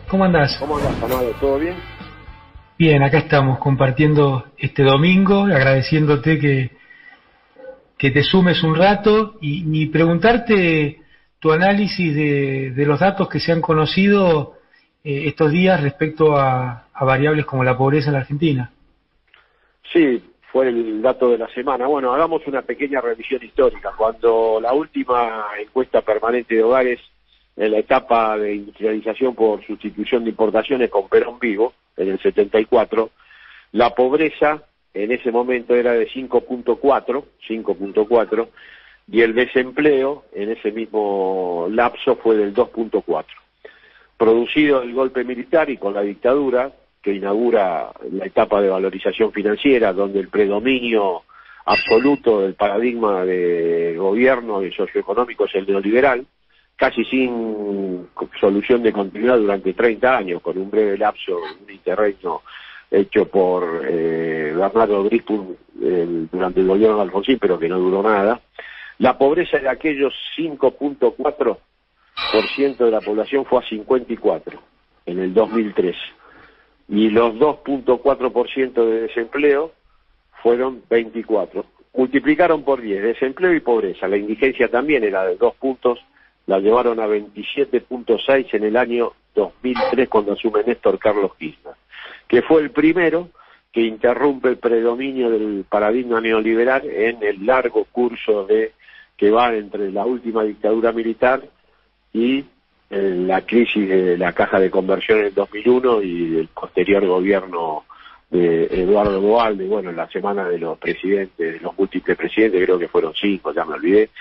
¿Cómo andás? ¿Cómo andás, Amado? ¿Todo bien? Bien, acá estamos compartiendo este domingo, agradeciéndote que te sumes un rato y preguntarte tu análisis de los datos que se han conocido estos días respecto a variables como la pobreza en la Argentina. Sí, fue el dato de la semana. Bueno, hagamos una pequeña revisión histórica. Cuando la última encuesta permanente de hogares en la etapa de industrialización por sustitución de importaciones con Perón vivo, en el 74, la pobreza en ese momento era de 5.4, y el desempleo en ese mismo lapso fue del 2.4. Producido el golpe militar y con la dictadura, que inaugura la etapa de valorización financiera, donde el predominio absoluto del paradigma de gobierno y socioeconómico es el neoliberal, casi sin solución de continuidad durante 30 años, con un breve lapso, un interregno hecho por Bernardo Gripun durante el gobierno de Alfonsín, pero que no duró nada. La pobreza de aquellos 5.4% de la población fue a 54 en el 2003, y los 2.4% de desempleo fueron 24. Multiplicaron por 10 desempleo y pobreza. La indigencia también era de 2 puntos, la llevaron a 27.6 en el año 2003 cuando asume Néstor Carlos Kirchner, que fue el primero que interrumpe el predominio del paradigma neoliberal en el largo curso que va entre la última dictadura militar y la crisis de la caja de conversión en el 2001 y el posterior gobierno de Eduardo Duhalde. Bueno, en la semana de los presidentes, de los múltiples presidentes, creo que fueron 5, ya me olvidé.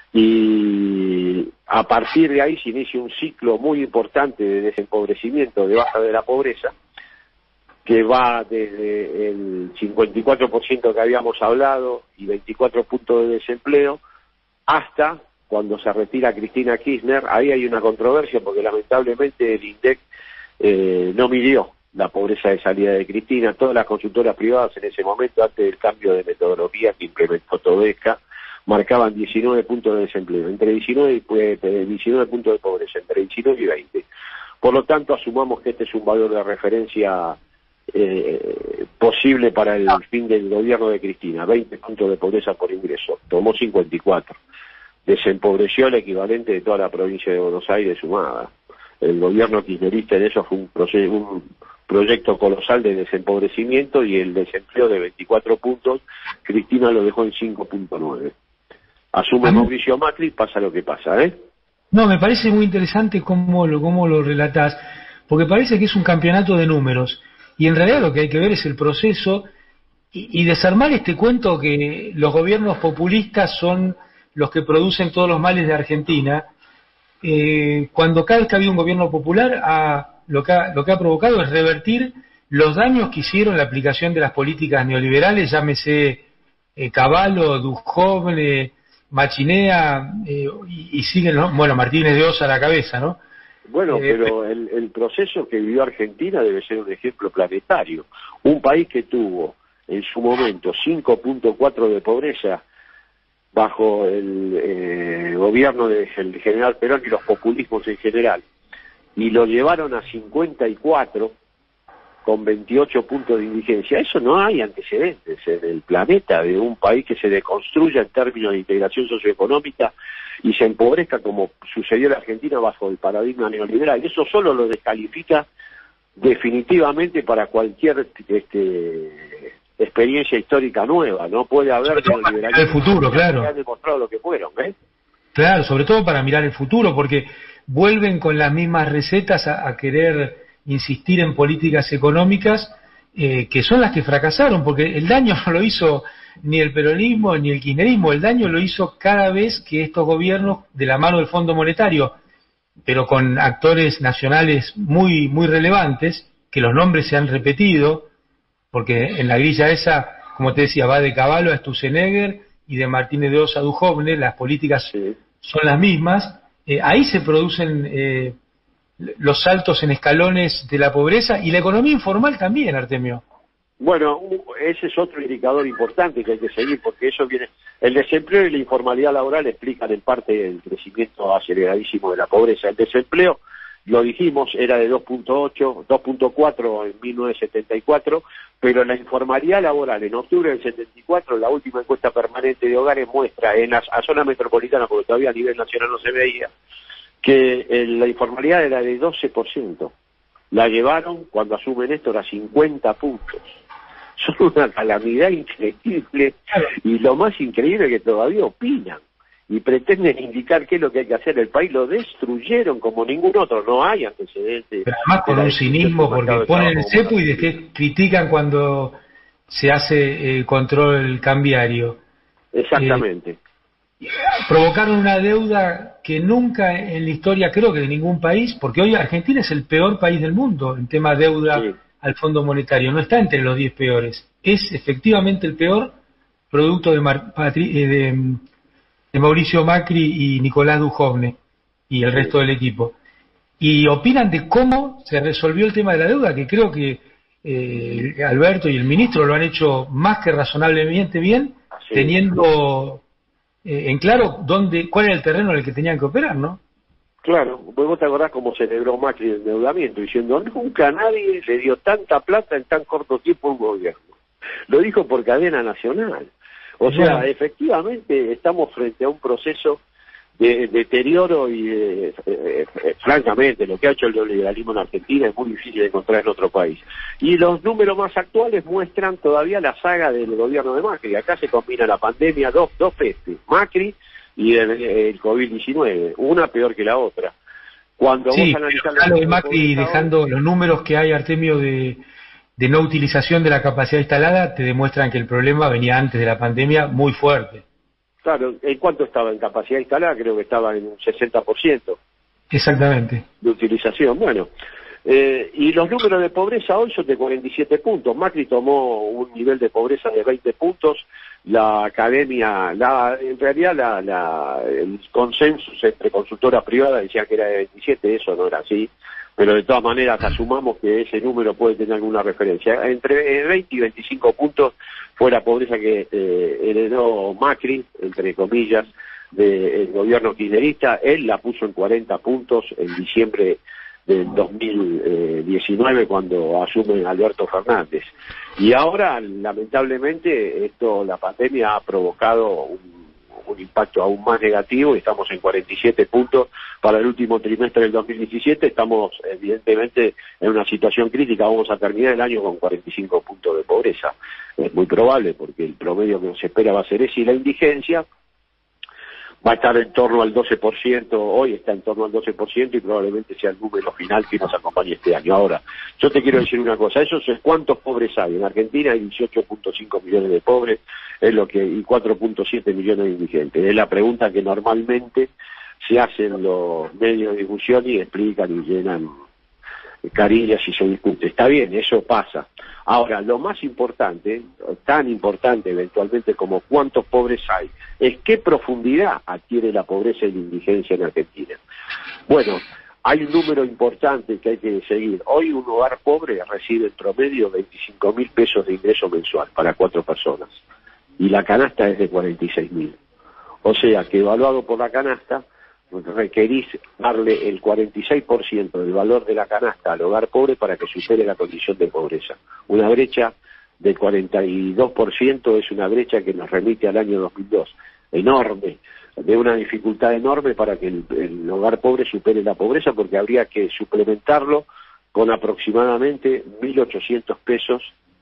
Y a partir de ahí se inicia un ciclo muy importante de desempobrecimiento, de baja de la pobreza, que va desde el 54% que habíamos hablado y 24 puntos de desempleo, hasta cuando se retira Cristina Kirchner. Ahí hay una controversia porque lamentablemente el INDEC no midió la pobreza de salida de Cristina. Todas las consultoras privadas en ese momento, antes del cambio de metodología que implementó Todesca, marcaban 19 puntos de desempleo, entre 19 puntos de pobreza, entre 19 y 20. Por lo tanto, asumamos que este es un valor de referencia posible para el fin del gobierno de Cristina. 20 puntos de pobreza por ingreso, tomó 54. Desempobreció el equivalente de toda la provincia de Buenos Aires sumada. El gobierno kirchnerista en eso fue un proyecto colosal de desempobrecimiento, y el desempleo de 24 puntos, Cristina lo dejó en 5.9. Asume Mauricio Macri, pasa lo que pasa, ¿eh? No, me parece muy interesante cómo lo relatás, porque parece que es un campeonato de números, y en realidad lo que hay que ver es el proceso y desarmar este cuento que los gobiernos populistas son los que producen todos los males de Argentina, cuando cada vez que ha habido un gobierno popular lo que ha provocado es revertir los daños que hicieron la aplicación de las políticas neoliberales, llámese Cavallo, Duhovne, Machinea, y siguen, ¿no? Bueno, Martínez de Osa a la cabeza, ¿no? Bueno, pero el proceso que vivió Argentina debe ser un ejemplo planetario. Un país que tuvo en su momento 5.4 de pobreza bajo el gobierno del general Perón y los populismos en general, y lo llevaron a 54 con 28 puntos de indigencia. Eso no hay antecedentes en el planeta de un país que se deconstruya en términos de integración socioeconómica y se empobrezca como sucedió en Argentina bajo el paradigma neoliberal. Eso solo lo descalifica definitivamente para cualquier experiencia histórica nueva. No puede haber neoliberalismo el futuro, claro, que han demostrado lo que fueron, ¿eh? Claro, sobre todo para mirar el futuro, porque vuelven con las mismas recetas a querer insistir en políticas económicas que son las que fracasaron, porque el daño no lo hizo ni el peronismo ni el kirchnerismo, el daño lo hizo cada vez que estos gobiernos, de la mano del Fondo Monetario, pero con actores nacionales muy, muy relevantes, que los nombres se han repetido, porque en la grilla esa, como te decía, va de Cavallo a Sturzenegger y de Martínez de Osa a Duhovne, las políticas son las mismas. Ahí se producen los saltos en escalones de la pobreza y la economía informal también, Artemio. Bueno, ese es otro indicador importante que hay que seguir, porque eso viene, el desempleo y la informalidad laboral explican en parte el crecimiento aceleradísimo de la pobreza. El desempleo lo dijimos, era de 2.8, 2.4 en 1974, pero la informalidad laboral en octubre del 74, la última encuesta permanente de hogares muestra en la zona metropolitana, porque todavía a nivel nacional no se veía, que la informalidad era de 12%. La llevaron, cuando asumen esto, a 50 puntos. Son una calamidad increíble, y lo más increíble es que todavía opinan y pretenden indicar qué es lo que hay que hacer. El país lo destruyeron como ningún otro, no hay antecedentes. Pero además con un cinismo, porque ponen el cepo y después critican cuando se hace el control cambiario. Exactamente. Provocaron una deuda que nunca en la historia, creo que de ningún país, porque hoy Argentina es el peor país del mundo en tema de deuda al Fondo Monetario, no está entre los 10 peores, es efectivamente el peor, producto de Mauricio Macri y Nicolás Dujovne y el resto del equipo. Y opinan de cómo se resolvió el tema de la deuda, que creo que Alberto y el ministro lo han hecho más que razonablemente bien, teniendo en claro cuál era el terreno en el que tenían que operar, ¿no? Claro, vos te acordás cómo celebró Macri el endeudamiento, diciendo, nunca nadie le dio tanta plata en tan corto tiempo a un gobierno. Lo dijo por cadena nacional. O sea, efectivamente estamos frente a un proceso de deterioro y francamente lo que ha hecho el neoliberalismo en Argentina es muy difícil de encontrar en otro país. Y los números más actuales muestran todavía la saga del gobierno de Macri. Acá se combina la pandemia, dos pestes, Macri y el COVID-19, una peor que la otra. Cuando vos analizás lo de Macri, dejando los números que hay, Artemio, de no utilización de la capacidad instalada, te demuestran que el problema venía antes de la pandemia muy fuerte. Claro, ¿en cuánto estaba en capacidad instalada? Creo que estaba en un 60%. Exactamente. De utilización. Bueno, y los números de pobreza hoy son de 47 puntos. Macri tomó un nivel de pobreza de 20 puntos. La academia, en realidad el consenso entre consultoras privadas decía que era de 27, eso no era así. Pero de todas maneras asumamos que ese número puede tener alguna referencia. Entre 20 y 25 puntos fue la pobreza que heredó Macri, entre comillas, del gobierno kirchnerista. Él la puso en 40 puntos en diciembre del 2019 cuando asume Alberto Fernández. Y ahora, lamentablemente, la pandemia ha provocado un impacto aún más negativo y estamos en 47 puntos para el último trimestre del 2017. Estamos evidentemente en una situación crítica, vamos a terminar el año con 45 puntos de pobreza. Es muy probable porque el promedio que nos espera va a ser ese, y la indigencia va a estar en torno al 12%, hoy está en torno al 12% y probablemente sea el número final que nos acompañe este año. Ahora, yo te quiero decir una cosa, eso es cuántos pobres hay. En Argentina hay 18.5 millones de pobres, y 4.7 millones de indigentes. Es la pregunta que normalmente se hacen los medios de difusión y explican y llenan carillas y se discute. Está bien, eso pasa. Ahora, lo más importante, tan importante eventualmente como cuántos pobres hay, es qué profundidad adquiere la pobreza y la indigencia en Argentina. Bueno, hay un número importante que hay que seguir. Hoy un hogar pobre recibe en promedio 25.000 pesos de ingreso mensual para 4 personas. Y la canasta es de 46.000. O sea que evaluado por la canasta, requerís darle el 46% del valor de la canasta al hogar pobre para que supere la condición de pobreza. Una brecha del 42% es una brecha que nos remite al año 2002. Enorme, de una dificultad enorme para que el hogar pobre supere la pobreza, porque habría que suplementarlo con aproximadamente 1.800 pesos,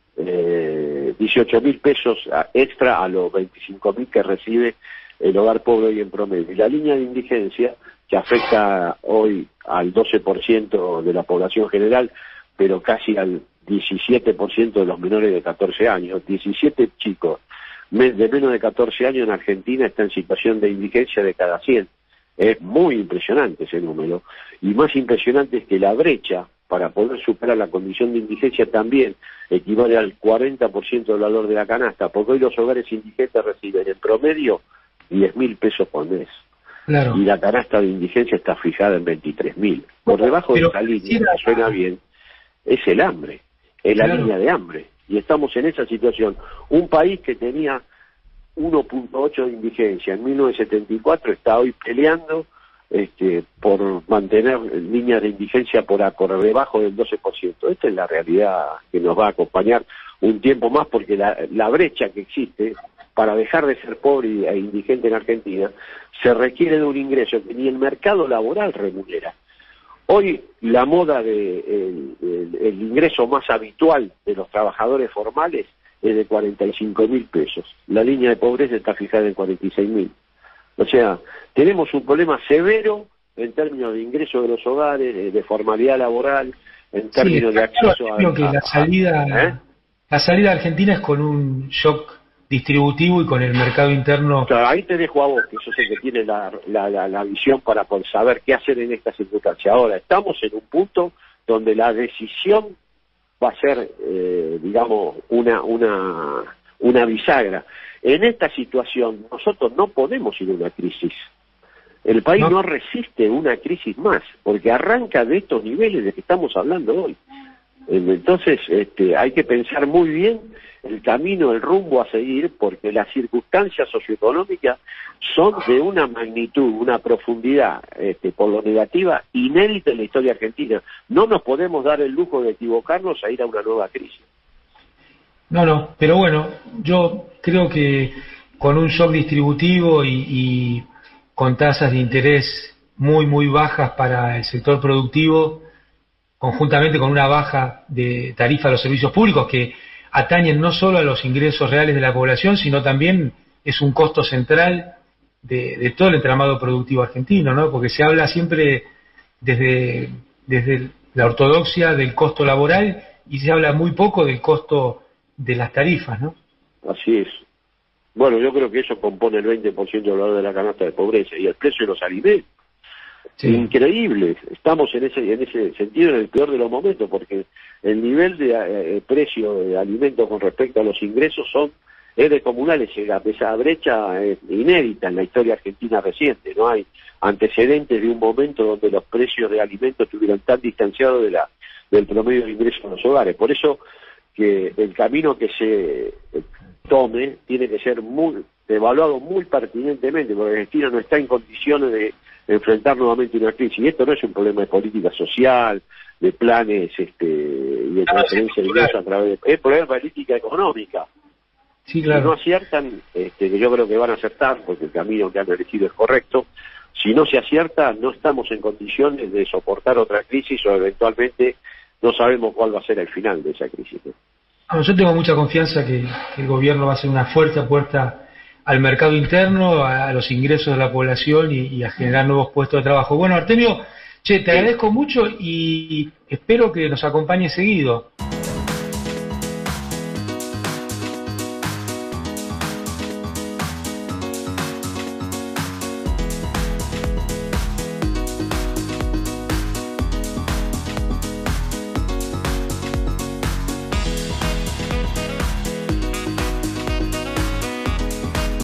18.000 pesos extra a los 25.000 que recibe el hogar pobre hoy en promedio. Y la línea de indigencia, que afecta hoy al 12% de la población general, pero casi al 17% de los menores de 14 años. 17 chicos de menos de 14 años en Argentina están en situación de indigencia de cada 100. Es muy impresionante ese número. Y más impresionante es que la brecha para poder superar la condición de indigencia también equivale al 40% del valor de la canasta, porque hoy los hogares indigentes reciben en promedio 10.000 pesos por mes. Claro. Y la canasta de indigencia está fijada en 23.000. Por debajo de esa línea, que suena bien, es el hambre, es la línea de hambre. Y estamos en esa situación. Un país que tenía 1.8 de indigencia en 1974 está hoy peleando por mantener líneas de indigencia por debajo del 12%. Esta es la realidad que nos va a acompañar un tiempo más, porque la brecha que existe para dejar de ser pobre e indigente en Argentina se requiere de un ingreso que ni el mercado laboral remunera. Hoy la moda el ingreso más habitual de los trabajadores formales es de 45.000 pesos. La línea de pobreza está fijada en 46.000. O sea, tenemos un problema severo en términos de ingreso de los hogares, de formalidad laboral, en términos de acceso a... que la salida argentina es con un shock distributivo y con el mercado interno. Claro, ahí te dejo a vos, que yo sé que tienes la visión para poder saber qué hacer en esta circunstancia. Ahora, estamos en un punto donde la decisión va a ser, digamos, una bisagra. En esta situación, nosotros no podemos ir a una crisis. El país no resiste una crisis más, porque arranca de estos niveles de que estamos hablando hoy. Entonces, hay que pensar muy bien el camino, el rumbo a seguir, porque las circunstancias socioeconómicas son de una magnitud, una profundidad, por lo negativa, inédita en la historia argentina. No nos podemos dar el lujo de equivocarnos a ir a una nueva crisis. No, pero bueno, yo creo que con un shock distributivo y con tasas de interés muy bajas para el sector productivo, conjuntamente con una baja de tarifa a los servicios públicos que atañen no solo a los ingresos reales de la población, sino también es un costo central de todo el entramado productivo argentino, ¿no? Porque se habla siempre desde la ortodoxia del costo laboral y se habla muy poco del costo de las tarifas, ¿no? Así es. Bueno, yo creo que eso compone el 20% del valor de la canasta de pobreza y el precio de los alimentos. Sí. Increíble. Estamos en ese sentido en el peor de los momentos, porque el nivel de precio de alimentos con respecto a los ingresos es descomunal. Esa brecha es inédita en la historia argentina reciente. No hay antecedentes de un momento donde los precios de alimentos estuvieran tan distanciados del promedio de ingresos en los hogares. Por eso que el camino que se tome tiene que ser evaluado muy pertinentemente, porque Argentina no está en condiciones de enfrentar nuevamente una crisis. Y esto no es un problema de política social, de planes y de transferencia de ingresos a través de... Es problema de política económica. Sí, claro. Si no aciertan, que yo creo que van a acertar, porque el camino que han elegido es correcto, si no se acierta, no estamos en condiciones de soportar otra crisis o eventualmente no sabemos cuál va a ser el final de esa crisis, ¿no? Bueno, yo tengo mucha confianza que el gobierno va a hacer una fuerte apuesta al mercado interno, a los ingresos de la población y a generar nuevos puestos de trabajo. Bueno, Artemio, te agradezco mucho y espero que nos acompañe seguido.